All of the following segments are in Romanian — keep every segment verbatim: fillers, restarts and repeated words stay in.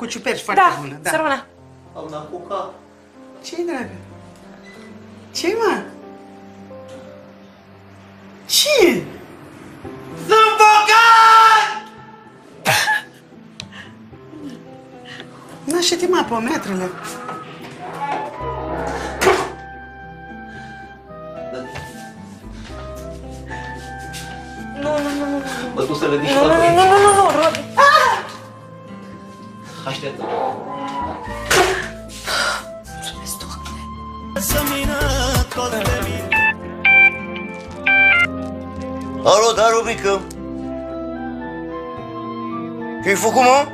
cu ciuperci foarte da, bună. Da, să rămână. Am n-apucat. Ce-i, dragă? Ce-i, mă? Ce? Sunt bogat! Naște-te, mă, pe metrele. Nu, nu, nu, nu. Mă duc să le dici Nu, nu, nu, nu, nu, nu, Robi. Aștept. Mulțumesc, Doamne. Alo, da, Robică? Ce-ai făcut, mă?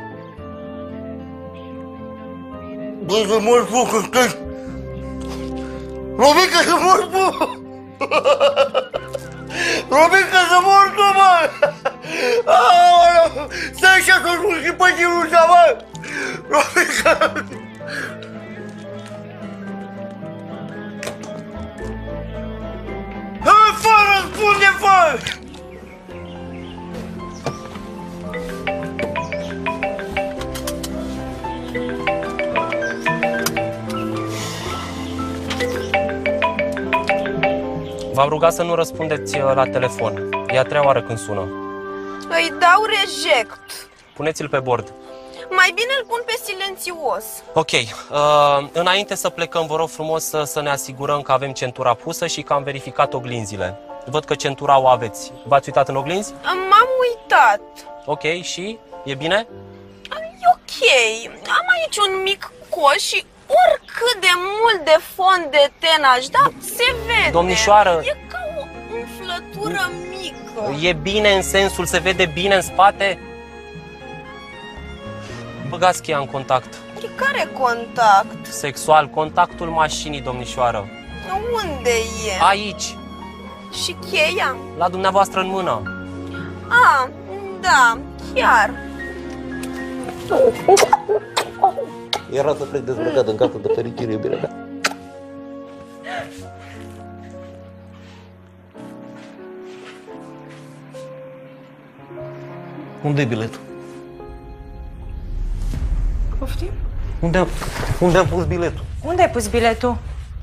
Bă, să mor tu, că stai... Robică, să mor tu! Robică, să mor tu, mă! Aoleu! Stai și atunci și pe chiruța, mă! Robică! Hai, fă, răspunde, fă! V-am rugat să nu răspundeți la telefon. E a treia oară când sună. Îi dau reject. Puneți-l pe bord. Mai bine îl pun pe silențios. Ok. Uh, înainte să plecăm, vă rog frumos să, să ne asigurăm că avem centura pusă și că am verificat oglinzile. Văd că centura o aveți. V-ați uitat în oglinzi? M-am uitat. Ok. Și? E bine? E ok. Am aici un mic coș și oricât de mult de fond de ten aș da, se vede. Domnișoară... E ca o umflătură mică. E bine în sensul, se vede bine în spate? Băgați cheia în contact. De care contact? Sexual, contactul mașinii, domnișoară. Unde e? Aici. Și cheia? La dumneavoastră în mână. A, da, chiar. Era să plec dezbrăcat în casă de fericire, iubirea mea. Unde e biletul? Poftim? Unde am, unde am pus biletul? Unde ai pus biletul?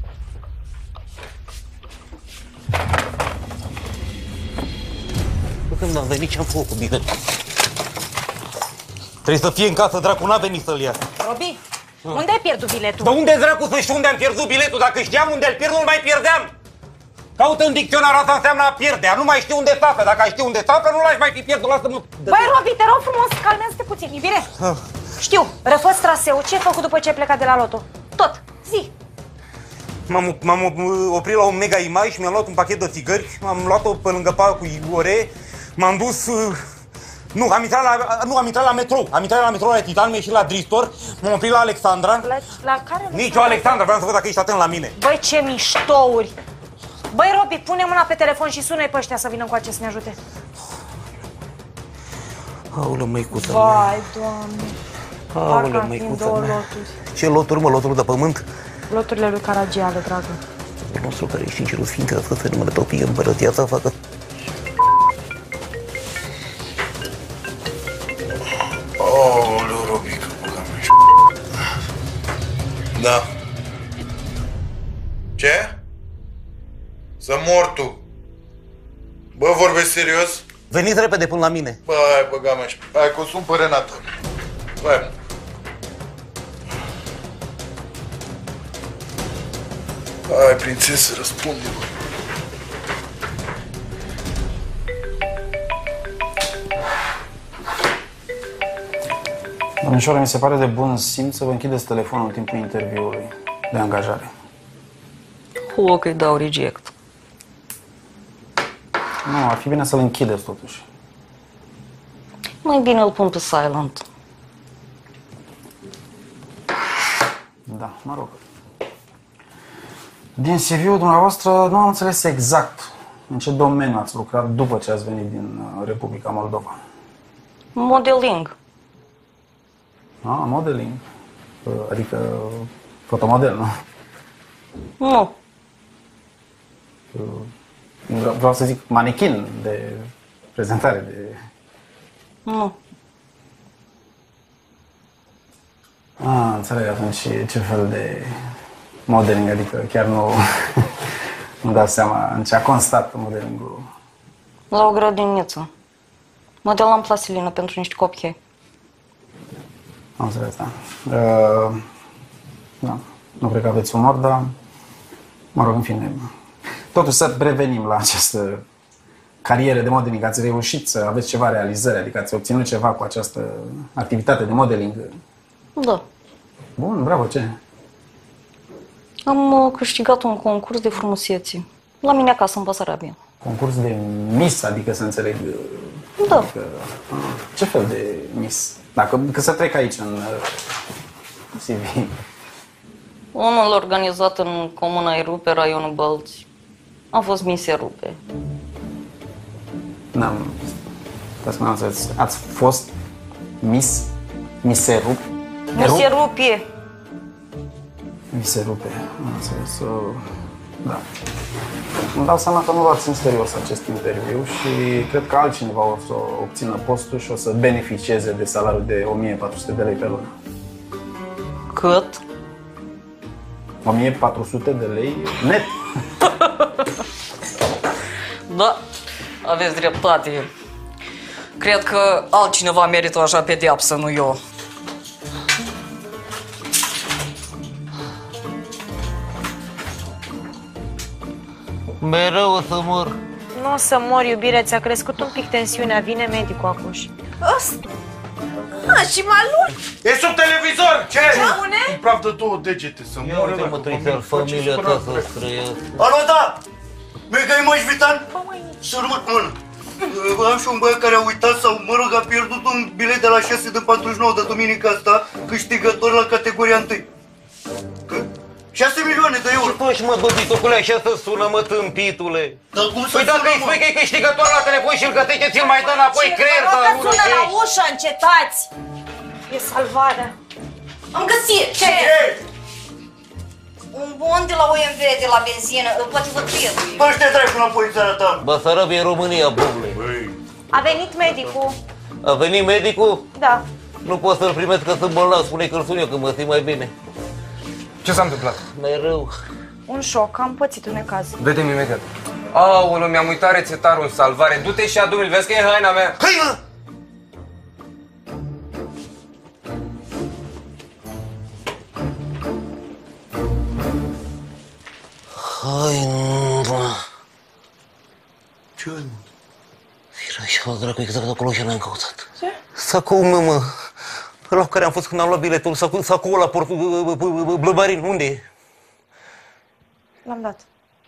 Bă, când am venit, ce-am făcut cu biletul? Trebuie să fie în casă, dracu, n-a venit să-l ia. Robi, unde ai pierdut biletul? Dar unde, dracu, să știu unde am pierdut biletul? Dacă știam unde îl pierd, nu-l mai pierdeam. Caută în dicționar, asta înseamnă a pierdea. Nu mai știu unde se află. Dacă ai ști unde se află, nu l-aș mai fi pierdut. Lasă-mă. Băi, Robi, te rog frumos, calmează-te puțin, iubire. Ah. Știu, refăți traseul. Ce ai făcut după ce ai plecat de la loto? Tot, zi. M-am, m-am oprit la un Mega Image și mi-am luat un pachet de țigări. M-am luat-o pe lângă parc cu Igore. M-am dus... Nu, am intrat la, nu, am intrat la metrou. Am intrat la metrou la Titan, mi-am ieșit la Dristor. M-am oprit la Alexandra. La, la care? Nici o Alexandra, vreau să văd dacă ești atent la mine. Băi, ce miștouri! Băi, Robi, pune mâna pe telefon și sună-i pe ăștia să vină încoace să ne ajute. Aoleu, măicuța mea. Vai, Doamne. Aoleu, Parcă măicuța două mea. loturi. Ce loturi, mă? Loturi de pământ? Loturile lui Caragiale, dragă. Domnul nostru care ești în cerul sfințească, să numele tău fie împărăția ta, facă... Aoleu, Robică, băga mea. Da. Ce? Să mor tu. Bă, vorbești serios? Veniți repede până la mine. Bă, hai, băga mea. Hai, că o sun pe Renata. Hai. Hai, prințesă, răspunde-mă. Domnișoară, mi se pare de bun simț să vă închideți telefonul în timpul interviului de angajare. O, că-i dau reject. Nu, ar fi bine să-l închideți totuși. Mai bine îl pun pe silent. Da, mă rog. Din C V-ul dumneavoastră nu am înțeles exact în ce domeniu ați lucrat după ce ați venit din Republica Moldova. Modeling. Ah, modeling. Adică fotomodel, nu? Nu. Vreau să zic manechin de prezentare, de... Nu. Ah, înțeleg atunci ce fel de modeling, adică chiar nu nu dau seama în ce a constat modelingul. La o grădiniță. Modelam plastilină pentru niște copii. Am înțeles, da. Uh, da. Nu cred că aveți umor, dar mă rog, în fine. Totuși să revenim la această carieră de modeling. Ați reușit să aveți ceva realizări, adică ați obținut ceva cu această activitate de modeling? Da. Bun, bravo, ce? Am uh, câștigat un concurs de frumusețe. La mine acasă, în Basarabia. Concurs de Miss, adică să înțeleg... Da. Adică, ce fel de Miss? Dacă că să trec aici în uh, C V. Unul organizat în Comuna Erupe, raionul Bălți. Am fost Miss Erupe. N-am... Dați că înțeles. Ați fost Miss... Miss Erupe? Miss Erupe! Miss Erupe, am înțeles. Uh, da. Îmi dau seama că nu luați în serios acest interviu și cred că altcineva o să obțină postul și o să beneficieze de salariul de o mie patru sute de lei pe lună. Cât? o mie patru sute de lei net. Da, aveți dreptate. Cred că altcineva merită o așa pedeapsă, nu eu. Mereu o să mor. Nu o să mor, iubire, ți-a crescut un pic tensiunea, vine medicul acuș. Ăsta? A, și m-a luat. E sub televizor! Ce? Bune? Îmi praf de două degete să Ia moară. uite mă, Trisel, familia ta să străiesc. Alo, da! Mega Image Vitan? Să urmă mână. Am și un băiat care a uitat sau, mă rog, a pierdut un bilet de la șase de patruzeci și nouă de duminica asta, câștigător la categoria unu. șase milioane de euro. Și tu și mă, băbitocule, așa să sună, mă, tâmpitule. Dar cum să Păi dacă sună, îi mă? spui că e câștigător la telefon și îl gătește, ți-l mai dă înapoi creier Vă să rog că lună sună ce la ești. ușă, încetați! E salvarea. Am găsit. Ce? Un bon de la O M V de la benzină, poate vă trebuie. Bă, ăștia dracu înapoi în țara ta. Basarab e România, bubule. A venit medicul. A venit medicul? Da. Nu pot să-l primesc că sunt bolnav, spune că-l sun eu, că mă simt mai bine. Ce s-a întâmplat? Mereu. Un șoc, am pățit un necaz. Vedem imediat. Aoleu, mi-am uitat rețetarul în salvare. Du-te și adu-mi-l, vezi că e haina mea. Hai, mă! Hai, mă. Ce? Era așa, dracu, exact acolo și l-am căutat. Ce? Sacoul meu, mă. Ăla cu care am fost când am luat biletul, sacoul, sacoul ăla, portul, blămarin, unde e? L-am dat.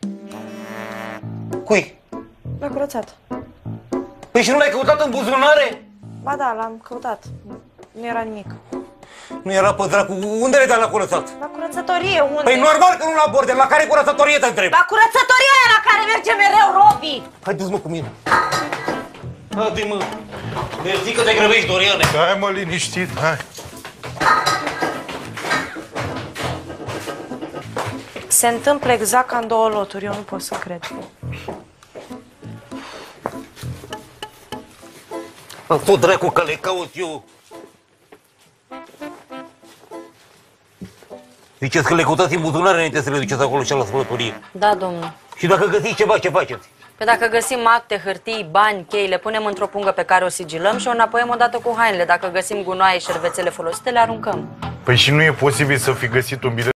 Cui? L-a curățat. Păi și nu l-ai căutat în buzunare? Ba da, l-am căutat. Nu era nimic. Nu era pe dracu, unde le dai la curățat? La curățătorie, unde? Păi normal că nu la bordel, la care curățătorie te întreb? La curățătoria aia la care merge mereu Robi! Haideți, mă, cu mine. Haide, mă. Mersi că te grăbești, Doriane. Hai, mă, liniștit, hai. Se întâmplă exact ca în două loturi, eu nu pot să cred. Am tot dracu că le caut eu. Ziceți că le căutați în buzunare înainte să le duceți acolo și la spălătorie. Da, domnule. Și dacă găsiți ceva, ce faceți? Pe dacă găsim acte, hârtii, bani, chei, le punem într-o pungă pe care o sigilăm și o înapoiem odată cu hainele. Dacă găsim gunoaie și șervețele folosite, le aruncăm. Păi și nu e posibil să fi găsit un bilet